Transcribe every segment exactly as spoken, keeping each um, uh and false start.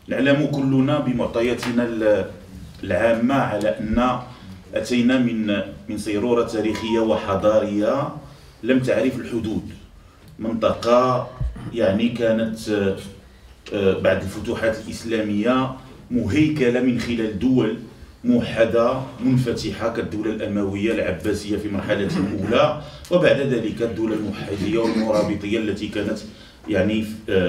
نعلم كلنا بمعطياتنا العامة على أن أتينا من من صيرورة تاريخية وحضارية لم تعرف الحدود. منطقة يعني كانت بعد الفتوحات الإسلامية مهيكلة من خلال دول موحدة منفتحة كالدولة الأموية العباسية في مرحلة أولى، وبعد ذلك الدولة الموحدية والمرابطية التي كانت يعني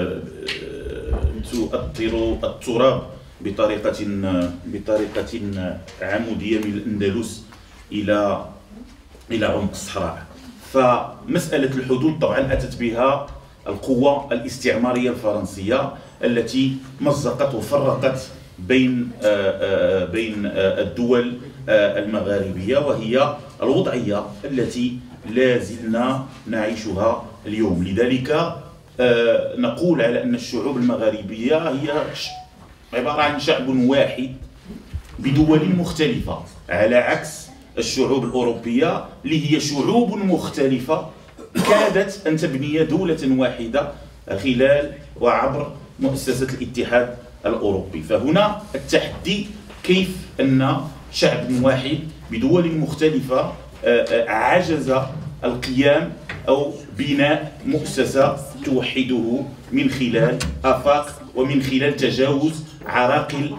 تؤطر التراب بطريقة بطريقة عمودية من الأندلس إلى إلى عمق الصحراء. فمسألة الحدود طبعا أتت بها القوة الاستعمارية الفرنسية التي مزقت وفرقت بين بين الدول المغاربية، وهي الوضعية التي لا زلنا نعيشها اليوم. لذلك نقول على أن الشعوب المغاربية هي عبارة عن شعب واحد بدول مختلفة، على عكس الشعوب الأوروبية اللي هي شعوب مختلفة كادت أن تبني دولة واحدة خلال وعبر مؤسسة الاتحاد الأوروبي. فهنا التحدي كيف أن شعب واحد بدول مختلفة عجز القيام أو بناء مؤسسة توحده من خلال آفاق ومن خلال تجاوز عراقل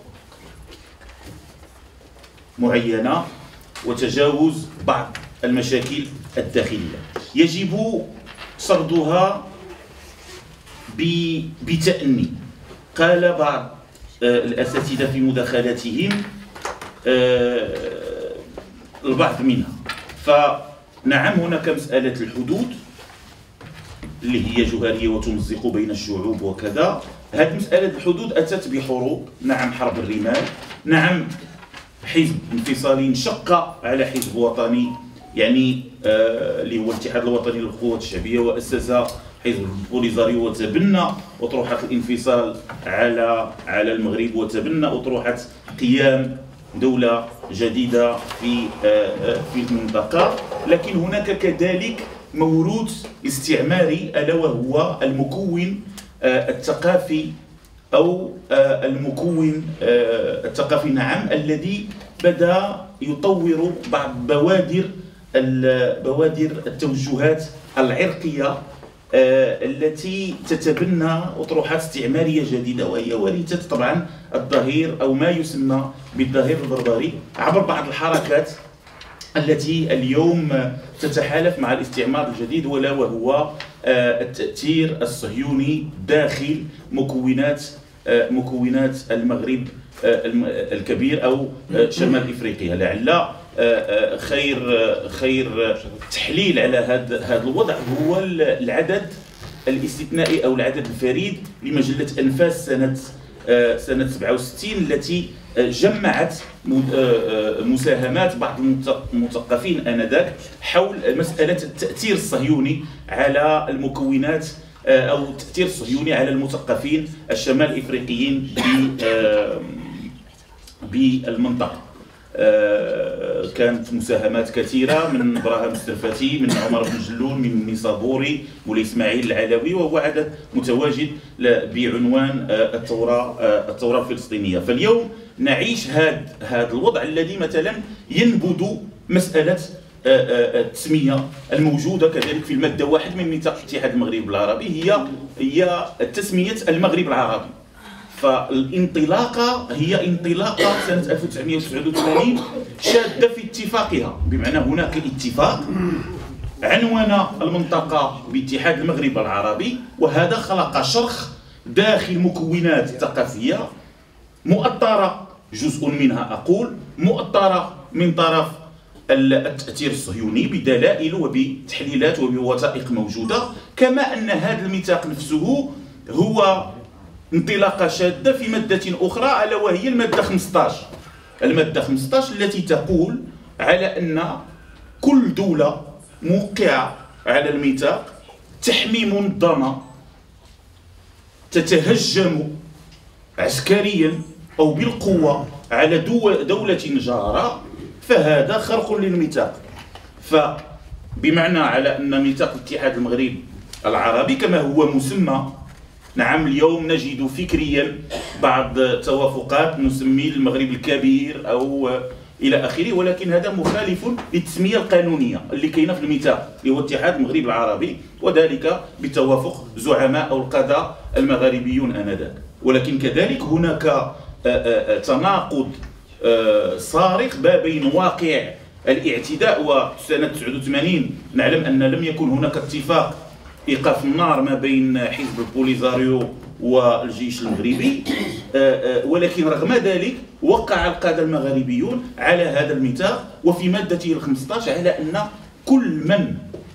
معينة وتجاوز بعض المشاكل الداخلية يجب سردها بتأني. قال بعض الأساتذة في مداخلاتهم البعض منها، فنعم هناك مسألة الحدود اللي هي جوهرية وتمزق بين الشعوب وكذا. هذه مسألة الحدود أتت بحروب، نعم حرب الرمال، نعم حزب انفصالي انشق على حزب وطني يعني آه اللي هو الاتحاد الوطني للقوات الشعبية، وأسس حزب البوليزاريو وتبنى أطروحة الانفصال على على المغرب، وتبنى أطروحة قيام دولة جديدة في آه في المنطقة. لكن هناك كذلك موروث استعماري ألا وهو المكون آه الثقافي أو آه المكون آه الثقافي نعم الذي بدأ يطور بعض بوادر بوادر التوجهات العرقية آه التي تتبنى أطروحات استعمارية جديدة، وهي ورثت طبعا الظهير أو ما يسمى بالظهير البربري عبر بعض الحركات التي اليوم تتحالف مع الاستعمار الجديد، ولا وهو آه التأثير الصهيوني داخل مكونات آه مكونات المغرب آه الكبير أو آه شمال إفريقيا. لعل خير خير تحليل على هذا هذا الوضع هو العدد الاستثنائي او العدد الفريد لمجله انفاس سنه سنه سبعة وستين التي جمعت مساهمات بعض المثقفين انذاك حول مساله التاثير الصهيوني على المكونات او التاثير الصهيوني على المثقفين الشمال افريقيين بالمنطقه. آه كانت مساهمات كثيرة من إبراهيم السرفتي، من عمر بن جلون، من نيسابوري، مولاي إسماعيل العلوي، وهو عدد متواجد بعنوان آه الثورة آه الثورة الفلسطينية. فاليوم نعيش هذا هذا الوضع الذي مثلا ينبذ مسألة التسمية الموجودة كذلك في المادة واحد من ميثاق الاتحاد المغربي العربي، هي هي تسمية المغرب العربي. فالانطلاقة هي انطلاقة سنة ألف وتسعمائة وسبعة وثمانين شادة في اتفاقها، بمعنى هناك اتفاق عنوان المنطقة باتحاد المغرب العربي، وهذا خلق شرخ داخل مكونات ثقافية مؤطرة، جزء منها أقول مؤطرة من طرف التأثير الصهيوني بدلائل وبتحليلات وبوثائق موجودة، كما أن هذا الميثاق نفسه هو انطلاقة شادة في مادة أخرى ألا وهي المادة خمسة عشر. المادة خمسة عشر التي تقول على أن كل دولة موقعة على الميثاق تحمي منظمة تتهجم عسكريا أو بالقوة على دولة جارة فهذا خرق للميثاق. فبمعنى على أن ميثاق الاتحاد المغربي العربي كما هو مسمى نعم اليوم نجد فكريا بعض التوافقات نسميه المغرب الكبير أو إلى آخره، ولكن هذا مخالف للتسمية القانونية اللي كاينة في الميثاق اللي هو اتحاد المغرب العربي، وذلك بتوافق زعماء أو القادة المغاربيون آنذاك. ولكن كذلك هناك تناقض صارخ ما بين واقع الاعتداء وسنة تسعة وثمانين. نعلم أن لم يكن هناك اتفاق إيقاف النار ما بين حزب البوليزاريو والجيش المغربي، ولكن رغم ذلك وقع القادة المغاربيون على هذا الميثاق وفي مادته الخمسة عشر على أن كل من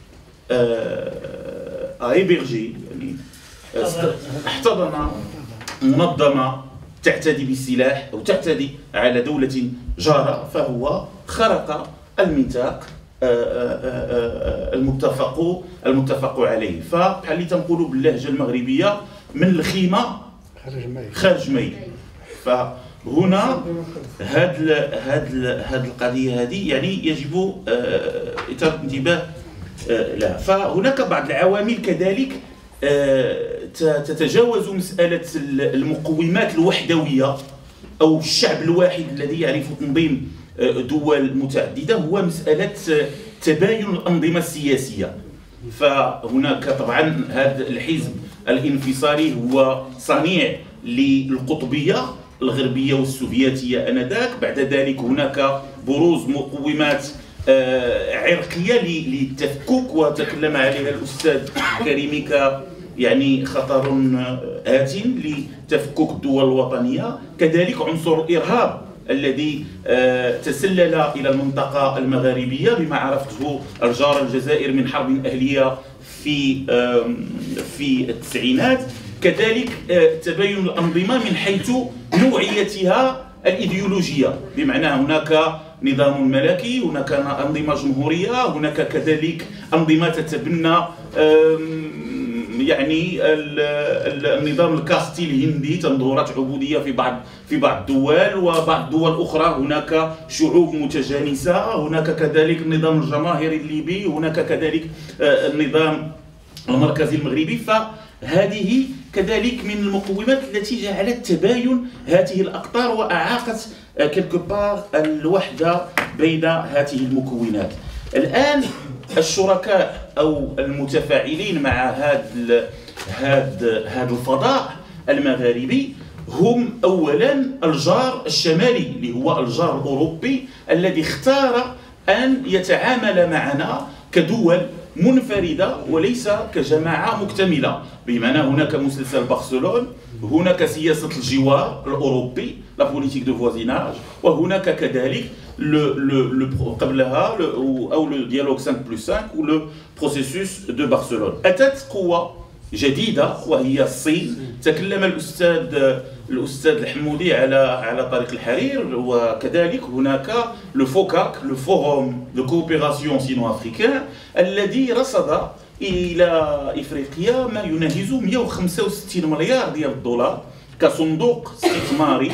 ايبرجي يعني احتضن منظمة تعتدي بالسلاح أو تعتدي على دولة جارة فهو خرق الميثاق المتفق المتفق عليه. فبحال اللي تنقولوا باللهجة المغربية من الخيمة خرج مي خرج مي. فهنا هاد هاد هاد القضية هذه يعني يجب إثارة الانتباه لها. فهناك بعض العوامل كذلك تتجاوز مسألة المقومات الوحدوية أو الشعب الواحد الذي يعرف تنظيم دول متعددة، هو مسألة تباين الأنظمة السياسية. فهناك طبعا هذا الحزب الانفصالي هو صنيع للقطبية الغربية والسوفيتية آنذاك. بعد ذلك هناك بروز مقومات عرقية للتفكك وتكلم عليها الأستاذ كريم ك يعني خطر آت لتفكك الدول الوطنية. كذلك عنصر الإرهاب الذي تسلل إلى المنطقة المغاربية بما عرفته الجار الجزائر من حرب أهلية في في التسعينات. كذلك تباين الأنظمة من حيث نوعيتها الإيديولوجية، بمعنى هناك نظام ملكي، هناك أنظمة جمهورية، هناك كذلك أنظمة تتبنى يعني النظام الكاستي الهندي، تنظورات عبودية في بعض في بعض الدول، وبعض الدول الأخرى هناك شعوب متجانسة، هناك كذلك النظام الجماهيري الليبي، هناك كذلك النظام المركزي المغربي. فهذه كذلك من المقومات التي جعلت تباين هذه الأقطار وأعاقت كيلكو بار الوحدة بين هذه المكونات. الآن الشركاء أو المتفاعلين مع هذا هذا هذا الفضاء المغاربي هم أولا الجار الشمالي اللي هو الجار الأوروبي الذي اختار أن يتعامل معنا كدول منفردة وليس كجماعة مكتملة، بمعنى هناك مسلسل بارسلون، هناك سياسة الجوار الأوروبي لا بوليتيك دو فوازيناج، وهناك كذلك le, le, le, قبلها le, أو le dialogue خمسة بلس خمسة ou le processus de Barcelone. أتت قوة جديدة وهي الصين. تكلم الأستاذ الأستاذ الحمودي على على طريق الحرير، وكذلك هناك لو فوكاك لو فوروم دو كوبيراسيون سينو افريكان الذي رصد إلى إفريقيا ما يناهز مئة وخمسة وستين مليار ديال الدولار كصندوق استثماري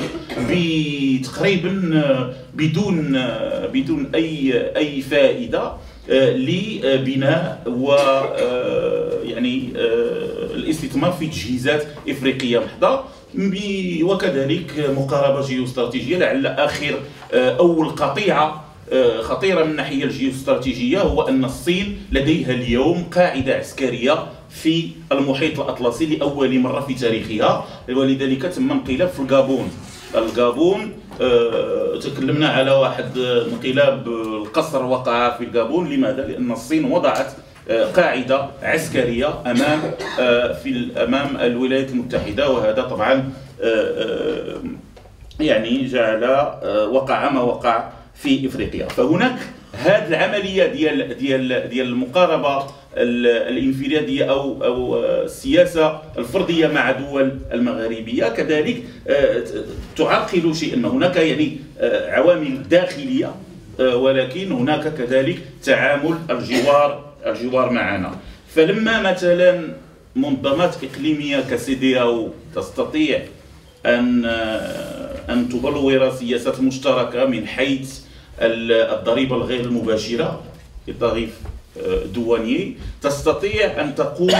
تقريبا بدون بدون اي اي فائده لبناء و يعني الاستثمار في تجهيزات افريقيه محضه، وكذلك مقاربه جيوستراتيجيه. لعل اخر اول قطيعه خطيره من الناحيه الجيوستراتيجيه هو ان الصين لديها اليوم قاعده عسكريه في المحيط الأطلسي لأول مرة في تاريخها، ولذلك تم انقلاب في الغابون. الغابون أه تكلمنا على واحد انقلاب القصر وقع في الغابون. لماذا؟ لأن الصين وضعت أه قاعدة عسكرية أمام أه في أمام الولايات المتحدة، وهذا طبعا أه يعني جعل أه وقع ما وقع في إفريقيا. فهناك هذه العملية ديال ديال ديال المقاربة الانفرادية أو أو السياسة الفردية مع دول المغاربية كذلك تعرقل شيئا. هناك يعني عوامل داخلية، ولكن هناك كذلك تعامل الجوار الجوار معنا. فلما مثلا منظمات إقليمية كسي دي أو تستطيع أن أن تبلور سياسات مشتركة من حيث الضريبة الغير المباشرة التاريف دواني، تستطيع أن تقوم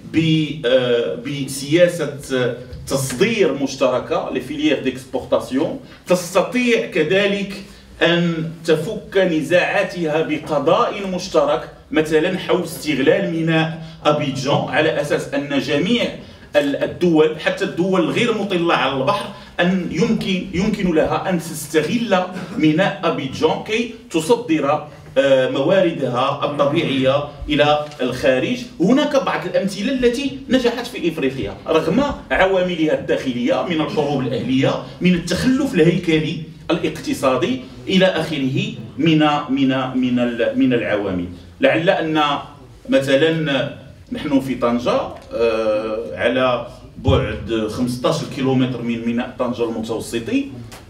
بسياسة تصدير مشتركة لفيليير ديكسبورتاسيون، تستطيع كذلك أن تفك نزاعاتها بقضاء مشترك مثلا حول استغلال ميناء أبيجان، على أساس أن جميع الدول حتى الدول الغير مطلة على البحر أن يمكن يمكن لها أن تستغل ميناء أبيجان كي تصدر مواردها الطبيعية إلى الخارج. هناك بعض الأمثلة التي نجحت في إفريقيا رغم عواملها الداخلية من الحروب الأهلية، من التخلف الهيكلي الاقتصادي إلى آخره من من من من العوامل. لعل أن مثلا نحن في طنجة على بعد خمسة عشر كيلومتر من ميناء طنجة المتوسطي،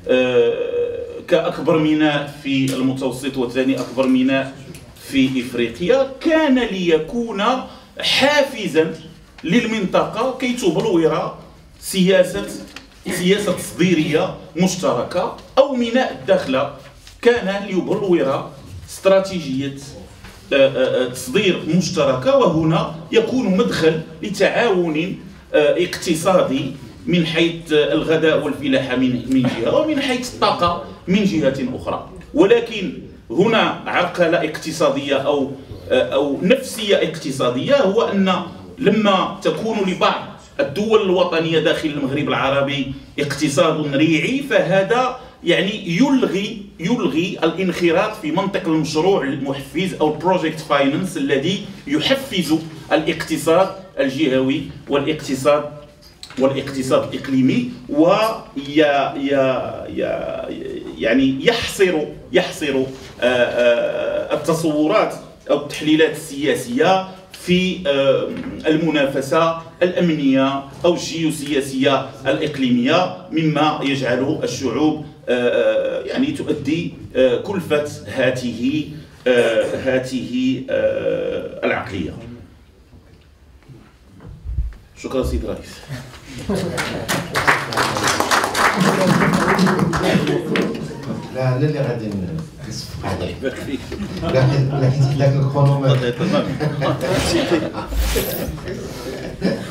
كأكبر ميناء في المتوسط وثاني أكبر ميناء في إفريقيا، كان ليكون حافزا للمنطقة كي تبلور سياسة سياسة تصديرية مشتركة، أو ميناء الداخلة كان ليبلور استراتيجية تصدير مشتركة، وهنا يكون مدخل لتعاون اقتصادي من حيث الغذاء والفلاحة من جهة، ومن حيث الطاقة من جهة أخرى. ولكن هنا عرقلة اقتصادية أو أو نفسية اقتصادية، هو أن لما تكون لبعض الدول الوطنية داخل المغرب العربي اقتصاد ريعي، فهذا يعني يلغي يلغي الانخراط في منطق المشروع المحفز أو البروجكت فاينانس الذي يحفز الاقتصاد الجهوي والاقتصاد والاقتصاد الإقليمي، ويا يا يا يعني يحصر يحصر التصورات أو التحليلات السياسية في المنافسة الأمنية أو الجيوسياسية الإقليمية، مما يجعل الشعوب يعني تؤدي كلفة هاته هاته العقلية. شكرا سيد الرئيس. لا لا اللي غادي نصفق عليه لا حيت ذاك الكرونومتر